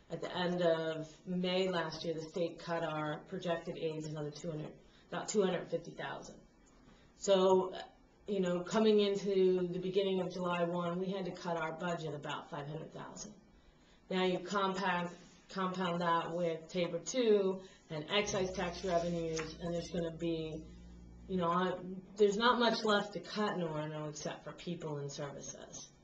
At the end of May last year, the state cut our projected aids another about 250,000. So, you know, coming into the beginning of July 1, we had to cut our budget about 500,000. Now you compound that with Tabor 2 and excise tax revenues, and there's going to be, you know, there's not much left to cut in Orono except for people and services.